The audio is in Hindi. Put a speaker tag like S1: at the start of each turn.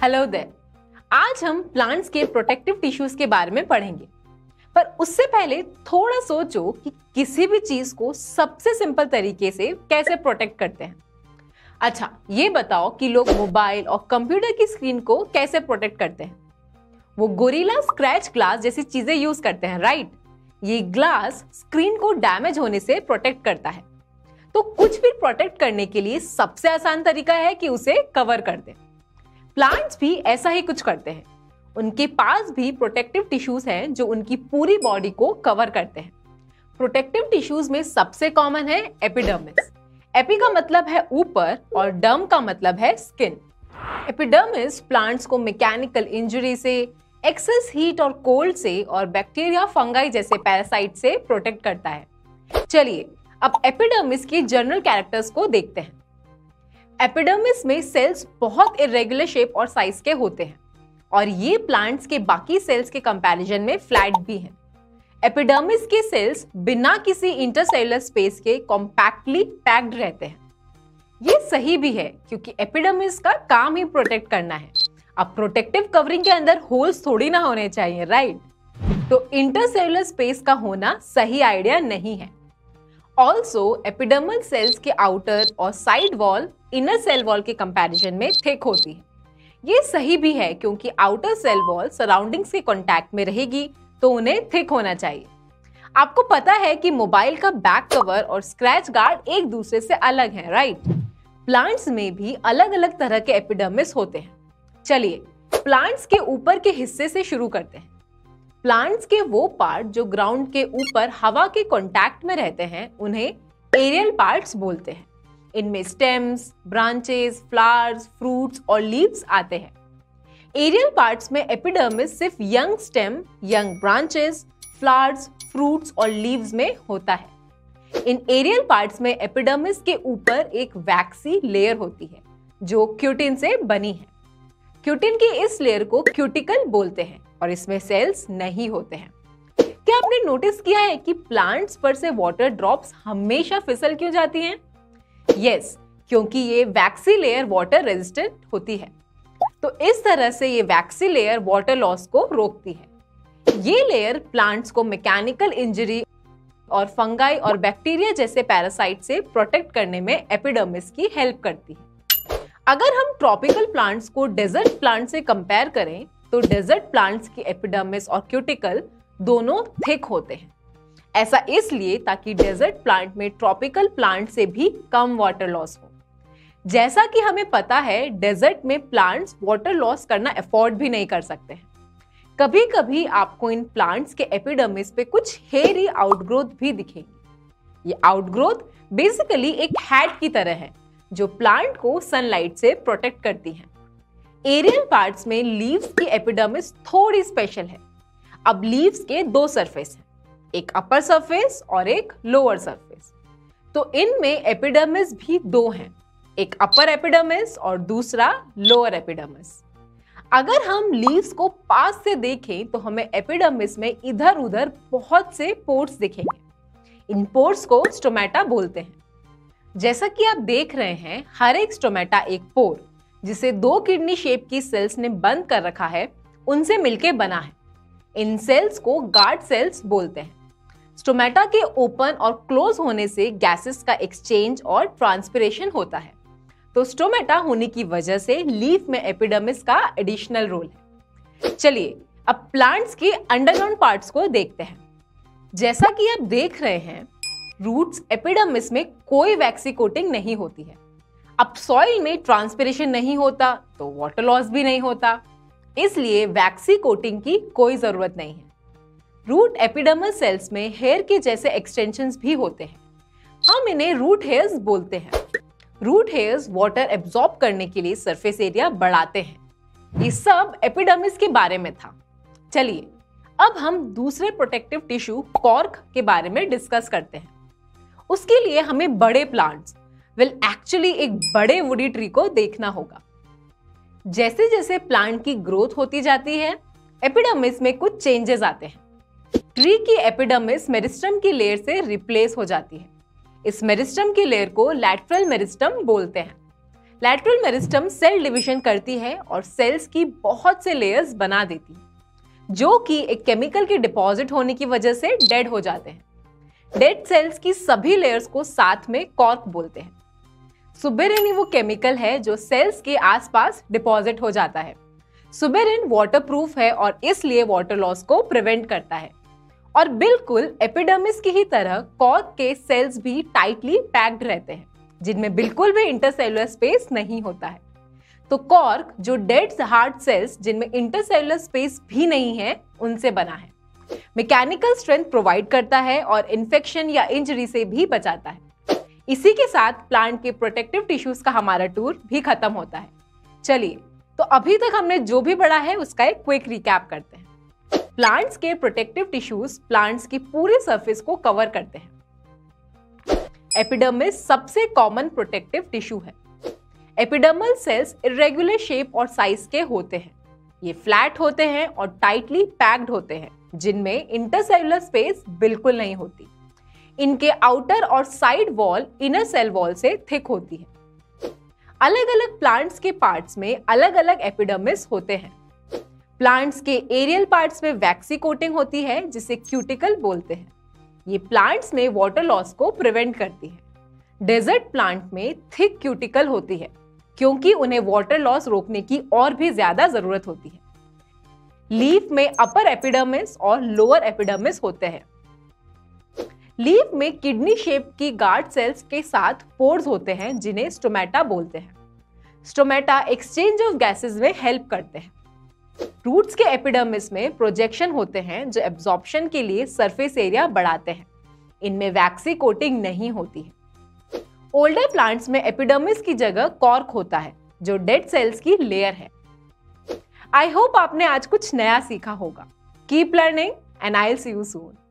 S1: Hello there. आज हम प्लांट्स के प्रोटेक्टिव टिश्यूज के बारे में पढ़ेंगे, पर उससे पहले थोड़ा सोचो कि किसी भी चीज को सबसे सिंपल तरीके से कैसे प्रोटेक्ट करते हैं। अच्छा, ये बताओ कि लोग मोबाइल और कंप्यूटर की स्क्रीन को कैसे प्रोटेक्ट करते हैं। वो गोरिल्ला स्क्रैच ग्लास जैसी चीजें यूज करते हैं, राइट? ये ग्लास स्क्रीन को डैमेज होने से प्रोटेक्ट करता है। तो कुछ भी प्रोटेक्ट करने के लिए सबसे आसान तरीका है कि उसे कवर कर दें। प्लांट्स भी ऐसा ही कुछ करते हैं। उनके पास भी प्रोटेक्टिव टिश्यूज हैं जो उनकी पूरी बॉडी को कवर करते हैं। प्रोटेक्टिव टिश्यूज में सबसे कॉमन है एपिडर्मिस। एपी का मतलब है ऊपर और डर्म का मतलब है स्किन। एपिडर्मिस प्लांट्स को मैकेनिकल इंजरी से, एक्सेस हीट और कोल्ड से और बैक्टीरिया, फंगाई जैसे पैरासाइट से प्रोटेक्ट करता है। चलिए अब एपिडर्मिस की जनरल कैरेक्टर्स को देखते हैं। एपिडर्मिस में सेल्स बहुत इरेगुलर शेप और साइज के होते हैं और ये प्लांट्स के बाकी सेल्स के कंपैरिजन में फ्लैट भी हैं। एपिडर्मिस के सेल्स बिना किसी इंटरसेलुलर स्पेस के कॉम्पैक्टली पैक्ड रहते हैं। ये सही भी है क्योंकि एपिडर्मिस का काम ही प्रोटेक्ट करना है। अब प्रोटेक्टिव कवरिंग के अंदर होल्स थोड़ी ना होने चाहिए, राइट? तो इंटरसेलुलर स्पेस का होना सही आइडिया नहीं है। ऑल्सो एपिडर्मल सेल्स के आउटर और side wall inner cell wall के कंपैरिजन में थिक होती है। ये सही भी है क्योंकि आउटर सेल वॉल सराउंडिंग्स के कांटेक्ट में रहेगी तो उन्हें थिक होना चाहिए। आपको पता है कि मोबाइल का बैक कवर और स्क्रैच गार्ड एक दूसरे से अलग हैं, राइट? प्लांट्स में भी अलग अलग तरह के एपिडर्मिस होते हैं। चलिए प्लांट्स के ऊपर के हिस्से से शुरू करते हैं। प्लांट्स के वो पार्ट जो ग्राउंड के ऊपर हवा के कांटेक्ट में रहते हैं उन्हें एरियल पार्ट्स बोलते हैं। इनमें स्टेम्स, ब्रांचेस, फ्लावर्स, फ्रूट्स और लीव्स आते हैं। एरियल पार्ट्स में एपिडर्मिस सिर्फ young stem, young branches, flowers, fruits और लीव्स में होता है। इन एरियल पार्ट्स में एपिडर्मिस के ऊपर एक वैक्सी लेयर होती है जो क्यूटिन से बनी है। क्यूटिन की इस लेयर को क्यूटिकल बोलते हैं और इसमें सेल्स नहीं होते हैं। क्या आपने नोटिस किया है कि प्लांट्स पर से वाटर ड्रॉप्स हमेशा फिसल क्यों जाती हैं? यस, क्योंकि ये वैक्सी लेयर वाटर रेजिस्टेंट होती है। तो इस तरह से ये वैक्सी लेयर वाटर लॉस को रोकती है। ये लेयर प्लांट्स को मैकेनिकल इंजरी और फंगाई और बैक्टीरिया जैसे पैरासाइट से प्रोटेक्ट करने में एपिडर्मिस की हेल्प करती है। अगर हम ट्रॉपिकल प्लांट्स को डेजर्ट प्लांट से कंपेयर करें तो डेजर्ट प्लांट्स की एपिडर्मिस और क्यूटिकल दोनों थिक होते हैं। ऐसा इसलिए ताकि डेजर्ट प्लांट में ट्रॉपिकल प्लांट से भी कम वाटर लॉस हो। जैसा कि हमें पता है डेजर्ट में प्लांट्स वाटर लॉस करना अफोर्ड भी नहीं कर सकते हैं। कभी कभी आपको इन प्लांट्स के एपिडर्मिस पे कुछ हेयरी आउटग्रोथ भी दिखेंगी। ये आउटग्रोथ बेसिकली एक हैट की तरह है जो प्लांट को सनलाइट से प्रोटेक्ट करती है। एरियल पार्ट्स में लीव्स की एपिडर्मिस थोड़ी स्पेशल है। अब लीव्स के दो सरफेस हैं, एक अपर सरफेस और एक लोअर सरफेस। तो इनमें एपिडर्मिस भी दो हैं, एक अपर एपिडर्मिस और दूसरा लोअर एपिडर्मिस। अगर हम लीव्स को पास से देखें तो हमें एपिडर्मिस में इधर उधर बहुत से पोर्स दिखेंगे। इन पोर्स को स्टोमेटा बोलते हैं। जैसा कि आप देख रहे हैं, हर एक स्टोमेटा एक पोर जिसे दो किडनी शेप की सेल्स ने बंद कर रखा है उनसे मिलकर बना है। इन सेल्स को गार्ड सेल्स बोलते हैं। स्टोमेटा के ओपन और क्लोज होने से गैसेस का एक्सचेंज और ट्रांसपिरेशन होता है। तो स्टोमेटा होने की वजह से लीफ में एपिडर्मिस का एडिशनल रोल है। चलिए अब प्लांट्स के अंडरग्राउंड पार्ट्स को देखते हैं। जैसा कि आप देख रहे हैं, रूट्स एपिडर्मिस में कोई वैक्सी कोटिंग नहीं होती है। अब सॉइल में ट्रांसपिरेशन नहीं होता तो वाटर लॉस भी नहीं होता, इसलिए वैक्सी कोटिंग की कोई जरूरत नहीं है। रूट एपिडर्मल सेल्स में हेयर के जैसे एक्सटेंशंस भी होते हैं। हम इन्हें रूट हेयर्स बोलते हैं। रूट हेयर्स वाटर एब्जॉर्ब करने के लिए सरफेस एरिया बढ़ाते हैं। ये सब एपिडर्मिस के बारे में था। चलिए अब हम दूसरे प्रोटेक्टिव टिश्यू कॉर्क के बारे में डिस्कस करते हैं। उसके लिए हमें बड़े प्लांट्स, एक्चुअली एक बड़े वुडी ट्री को देखना होगा। जैसे जैसे प्लांट की ग्रोथ होती जाती है, एपिडर्मिस में कुछ चेंजेस आते हैं। ट्री की एपिडर्मिस मेरिस्टम की लेयर से रिप्लेस हो जाती है। इस मेरिस्टम की लेयर को लैटरल मेरिस्टम बोलते हैं। लैटरल मेरिस्टम सेल डिवीजन करती है और सेल्स की बहुत से लेयर्स बना देती है, जो कि एक केमिकल के डिपॉजिट होने की वजह से डेड हो जाते हैं। डेड सेल्स की सभी लेयर्स को साथ में कॉर्क बोलते हैं। सुबेरिन वो केमिकल है जो सेल्स के आसपास डिपॉजिट हो जाता है। सुबेरिन वाटरप्रूफ है और इसलिए वाटर लॉस को प्रिवेंट करता है। और बिल्कुल एपिडर्मिस की ही तरह कॉर्क के सेल्स भी टाइटली पैक्ड रहते हैं, जिनमें बिल्कुल भी इंटरसेलुलर स्पेस नहीं होता है। तो कॉर्क जो डेड हार्ड सेल्स जिनमें इंटरसेलुलर स्पेस भी नहीं है उनसे बना है। मैकेनिकल स्ट्रेंथ प्रोवाइड करता है और इन्फेक्शन या इंजरी से भी बचाता है। इसी के साथ प्लांट के प्रोटेक्टिव टिश्यूज का हमारा टूर भी खत्म होता है। चलिए, तो अभी तक हमने जो भी पढ़ा है उसका एक क्विक रिकैप करते हैं। प्लांट्स के प्रोटेक्टिव टिश्यूज प्लांट्स की पूरी सरफेस को कवर करते हैं। एपिडर्मिस सबसे कॉमन प्रोटेक्टिव टिश्यू है। एपिडर्मल सेल्स इरेगुलर शेप और साइज के होते हैं। ये फ्लैट होते हैं और टाइटली पैक्ड होते हैं, जिनमें इंटरसेलुलर स्पेस बिल्कुल नहीं होती। इनके आउटर और side wall inner cell wall से थिक होती है। अलग अलग प्लांट्स के पार्ट्स में अलग अलग एपिडर्मिस होते हैं। प्लांट्स के एरियल पार्ट्स में वैक्सी कोटिंग होती है, जिसे क्यूटिकल बोलते हैं। ये प्लांट्स में वाटर लॉस को प्रिवेंट करती है। डेजर्ट प्लांट में थिक क्यूटिकल होती है, क्योंकि उन्हें वाटर लॉस रोकने की और भी ज्यादा जरूरत होती है। लीफ में अपर एपिडर्मिस और लोअर एपिडर्मिस होते हैं। लीफ में किडनी शेप की गार्ड सेल्स के साथ पोर्स होते हैं, जिन्हें स्टोमेटा बोलते हैं। स्टोमेटा एक्सचेंज ऑफ गैसेस में हेल्प करते हैं। रूट्स के एपिडर्मिस में प्रोजेक्शन होते हैं, जो एब्जॉर्प्शन के लिए सरफेस एरिया बढ़ाते हैं। इनमें वैक्सी कोटिंग नहीं होती है। ओल्डर प्लांट्स में एपिडर्मिस की जगह कॉर्क होता है, जो डेड सेल्स की लेयर है। आई होप आपने आज कुछ नया सीखा होगा। Keep learning and I will see you soon.